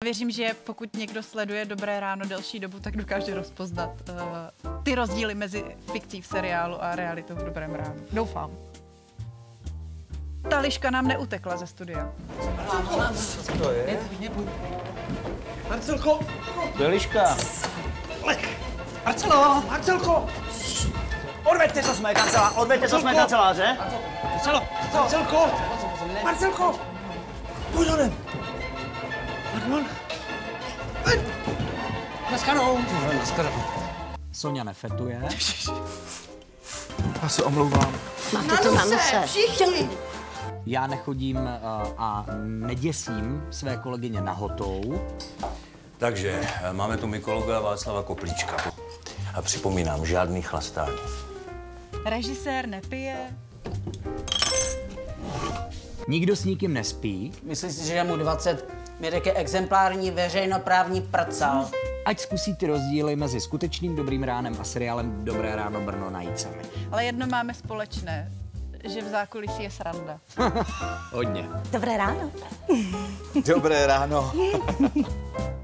Věřím, že pokud někdo sleduje Dobré ráno delší dobu, tak dokáže rozpoznat ty rozdíly mezi fikcí v seriálu a realitou v Dobrém ránu. Doufám. Ta liška nám neutekla ze studia. Co to je? Marcelko! To je liška. Marcelo! Marcelko! Odveďte se jsme kanceláře. Marcelo! Marcelko! Marcelko! Pojď honem! Pardon? Naschledanou! Soňa nefetuje. Já se omlouvám. Máte to na nose. Všichni! Já nechodím a neděsím své kolegyně nahotou. Takže máme tu mykologa Václava Koplíčka. A připomínám, žádný chlastání. Režisér nepije. Nikdo s nikým nespí. Myslím si, že je mu 20. Mirek je exemplární veřejnoprávní prcal. Ať zkusí ty rozdíly mezi skutečným Dobrým ránem a seriálem Dobré ráno Brno najít sami. Ale jedno máme společné, že v zákulisí je sranda. Hodně. Dobré ráno. Dobré ráno.